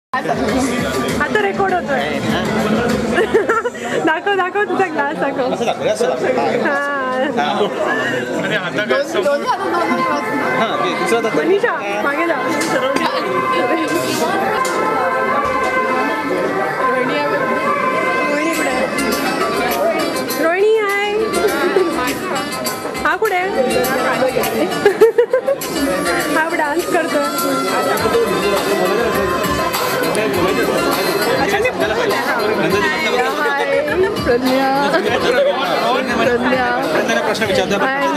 आता रेकॉर्ड होतोय. दाखव दाखव तुझा ग्लास दाखव. मनीषा मागे जा. रोहिणी हाय. हा कुठे हा डान्स करतो. प्रश्न विचारतो.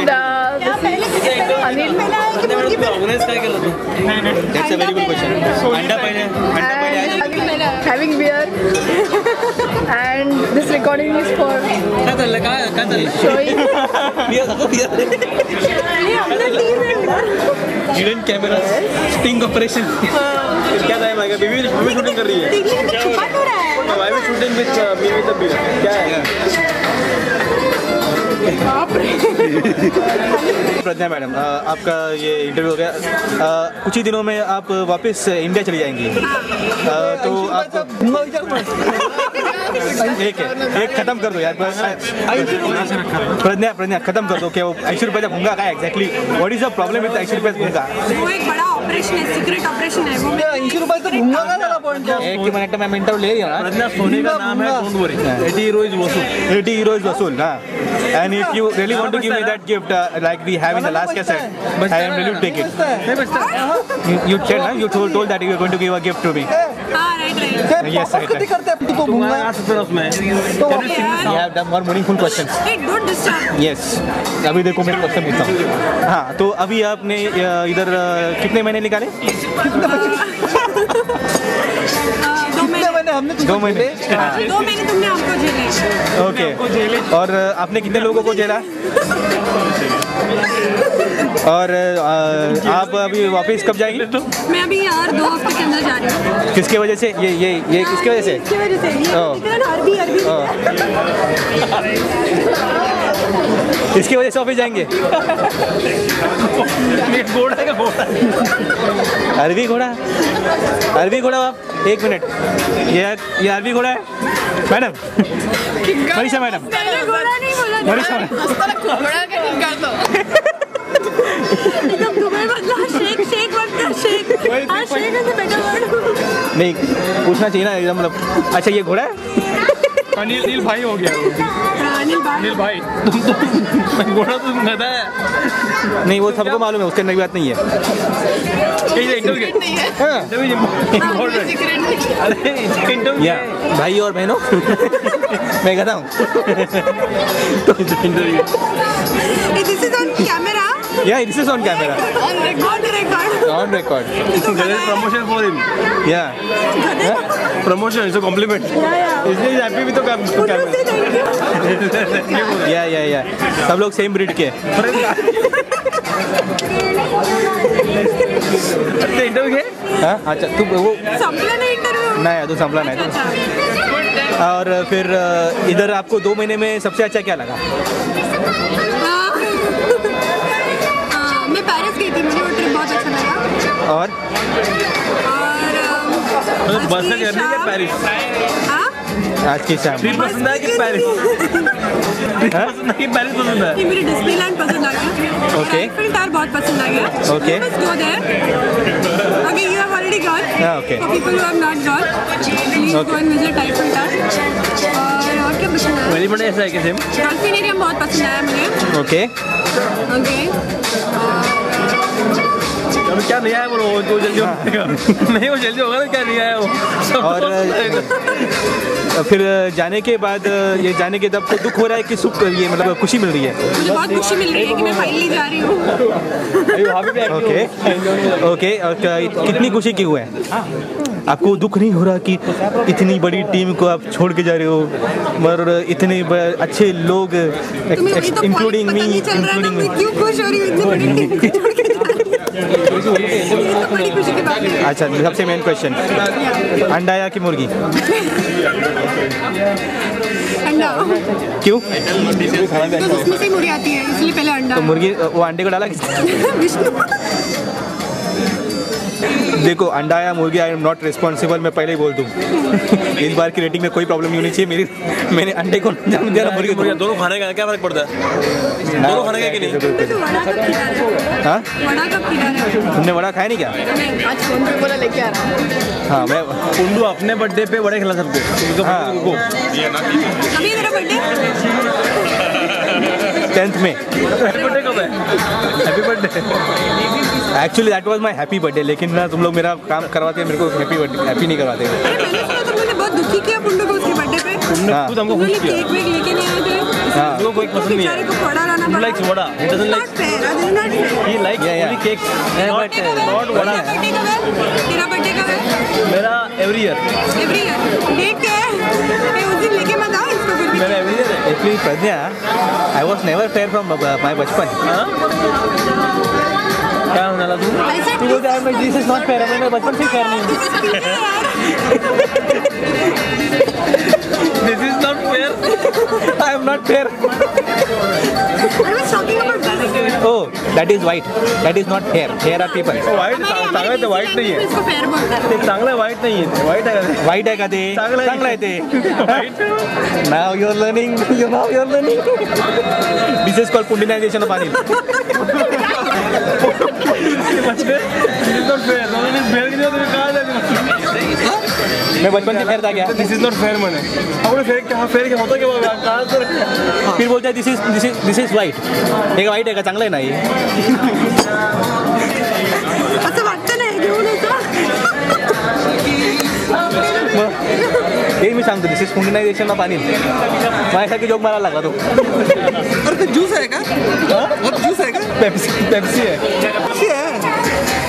That's a very good question. अंडा पहिले having beer and this recording is for showing hidden camera sting operation. क्या टाइम आएगा? बीवी शूटिंग कर रही है. वाई भी शूटिंग विद बीवी तब भी क्या है? प्रज्ञा मैडम, आपका ये इंटरव्यू हो गया. कुछ ही दिनों में आप वापस इंडिया चली जाएंगी. तो आप एक खत्म कर दो यार. प्रज्ञा खत्म कर दो कि वो 80 रुपये भूंगा का exactly what is the problem with 80 रुपये भूंगा? वो एक बड़ा ऑपरेशन है, सीक्रेट ऑपरेशन है. वो 80 रुपये तो भूंगा का वाला पॉइंट है. एक मिनट में इंटरव्यू ले रही हूं ना. प्रज्ञा सोने का नाम है, डोंट वरी. 80 यूरो इज वसूल. 80 यूरो इज वसूल ना. And if you really want to give me that gift, like we have in the last cassette, I am ready to take it. You said, you told that you were going to give a gift to me. Right. Yes, right. You have done more meaningful questions. Don't disturb. Yes. अभी देखो मेरे question पूछता हूँ. हाँ, तो अभी आपने इधर कितने महीने निकाले? 2 महीने. 2 महीने तुमने हमको झेले. ओके. और आपने कितने लोगों को झेला? और आप अभी वापस कब जाएंगे? मैं अभी यार 2 हफ्ते के अंदर जा रही हूँ. किसके वजह से? ये किसके वजह से? इसकी वजह से. इसकी वजह से ऑफिस जाएंगे. घोड़ा है का घोड़ा. अरबी घोड़ा. आप 1 मिनट. ये अरबी घोड़ा है मैडम. मनीषा मैडम. घोड़ा नहीं बोला. मनीषा मैडम. घोड़ा का ठीक कर दो. एकदम दुबई बदला. शेक बनता. शेक ऐसे बेटा वर्ड नहीं पूछना चाहिए ना एकदम. मतलब अच्छा ये घोड़ा है. नील भाई हो गया. नील भाई तुम घोड़ा तुम गधा है. नहीं वो सबको मालूम है, उसके अंदर की बात नहीं है. या भाई और बहनों मैं गधा हूँ. This is on camera. Yeah, this is on camera. On record. Promotion for him. Yeah. Promotion is a compliment. Yeah. Is he happy with the camera? Yeah. सब लोग सेम ब्रीड के. इंटरव्यू के? हाँ अच्छा तू वो संपला नहीं इंटरव्यू. नहीं तू संपला नहीं. और फिर इधर आपको 2 महीने में सबसे अच्छा क्या लगा? मैं पेरिस गई थी. मुझे वो ट्रिप बहुत अच्छा लगा. और बस से जर्नी के पेरिस. आज की शाम ट्रिप पसंद है कि पेरिस? पसंद है कि पेरिस पसंद है? मुझे डिस्नीलैंड पसंद आ गया. ओके. आईफिल टावर बहुत पसंद आ गया. Okay. Let's go there. Okay, you have already gone. Okay. For people who have not gone, please go and visit Eiffel Tower. और क्या पसंद है? वेलिंगटन ऐसा है कि सेम? डॉल्फिन एरिया बहुत पसंद आया मुझे. ओके. अभी क्या नहीं आया वो जल्दी होगा. नहीं वो जल्दी होगा ना. क्या नहीं आया वो. और फिर जाने के बाद ये जाने के तब तो दुख हो रहा है कि सुख ये मतलब खुशी मिल रही है? मुझे बहुत खुशी मिल रही है कि मैं फाइनली जा रही हूँ. ओके. और कितनी खुशी की हुआ है? आपको दुख नहीं हो रहा कि इतनी बड़ी टीम को आप छोड़ के जा रहे हो और इतने अच्छे लोग इंक्लूडिंग मी. क्यों खुश हो रही हूँ इतनी बड़ी टीम को छोड़ के जा रही हूँ. बड़ी खुशी की बात है. अच्छा सबसे मेन क्वेश्चन, अंडा या कि मुर्गी? अंडा. क्यों? तो उसमें से मुर्गी आती है इसलिए पहले अंडा. तो मुर्गी वो अंडे को डाला किसने? विष्णु. देखो अंडा या मुर्गी आई एम नॉट रिस्पॉन्सिबल, मैं पहले ही बोल दूँ। इस बार की रेटिंग में कोई प्रॉब्लम नहीं होनी चाहिए। मैंने अंडे को जाम दिया ना, मुर्गी को। दोनों खाने का क्या फर्क पड़ता है? दोनों खाने का कि नहीं? हाँ, वड़ा कब खिला रहा है? तुमने वड़ा खाया नहीं क्या? आज फोन पे बोला लेके आ रहा है। हाँ, मैं कुंडू अपने बर्थडे पे बड़े खिला सबको। हाँ। अभी तेरा बर्थडे 10th में। हैप्पी बर्थडे कब है? Happy birthday. Actually that was my happy birthday, लेकिन ना तुम लोग मेरा काम करवाते, मेरे को हैप्पी नहीं करवाते। अरे मैंने सुना तुमने बहुत दुखी किया पुंडू को उसके बर्थडे पे। हाँ। खुद हमको तुमने खुश किया। केक वेक लेके नहीं आए थे। हाँ। वो कोई पसंद नहीं बेचारे है। को वड़ा लाना He पड़ा। likes vada. He doesn't like. Not fair. That is not fair. He likes Yeah, yeah. only cakes. Not तेरा वड़ा. बर्थडे कब है? तेरा बर्थडे कब है? मेरा every year. Every year. Date क्या है? मैं उस दिन लेके मत आओ इसको फिर भी। मेरा every year है। Actually Pragya, I was never fair from my बचपन। हाँ? क्या होने लगा तू? ऐसा तू बोलता है दिस इज नॉट फेयर, मैं बचपन से फेयर नहीं हूँ। This is not fair. I am not fair. I was talking about this. Oh, that is white, that is not fair. Fair are people. White चांगलं आहे ते white नाही आहे. इसको फेयर बोलता है। ते चांगलं white नाही आहे. White आहे का ते? वाइट आहे का ते? चांगलं आहे. चांगलं आहे ते। White. Now you're learning, now you're learning. This is called pundinization of Anil. This is not fair. Normally fair किती होतं ते कळालं नाही. मैं बचपन से फेयर था क्या? This is not fair म्हणे. आपण fair क्या होतं की बाबा? कळालं तर. फिर बोलते हैं दिस इज वाइट। हे वाईट आहे का? चांगलं आहे ना हे? असं वाटतं नाही घेऊन येतो. मग हे मी सांगतो, this is pundinization of Anil. माझ्यासाठी जोक मारायला लागला तो। अरे तो ज्यूस आहे का? ज्यूस आहे का? पेप्सी आहे. पेप्सी आहे.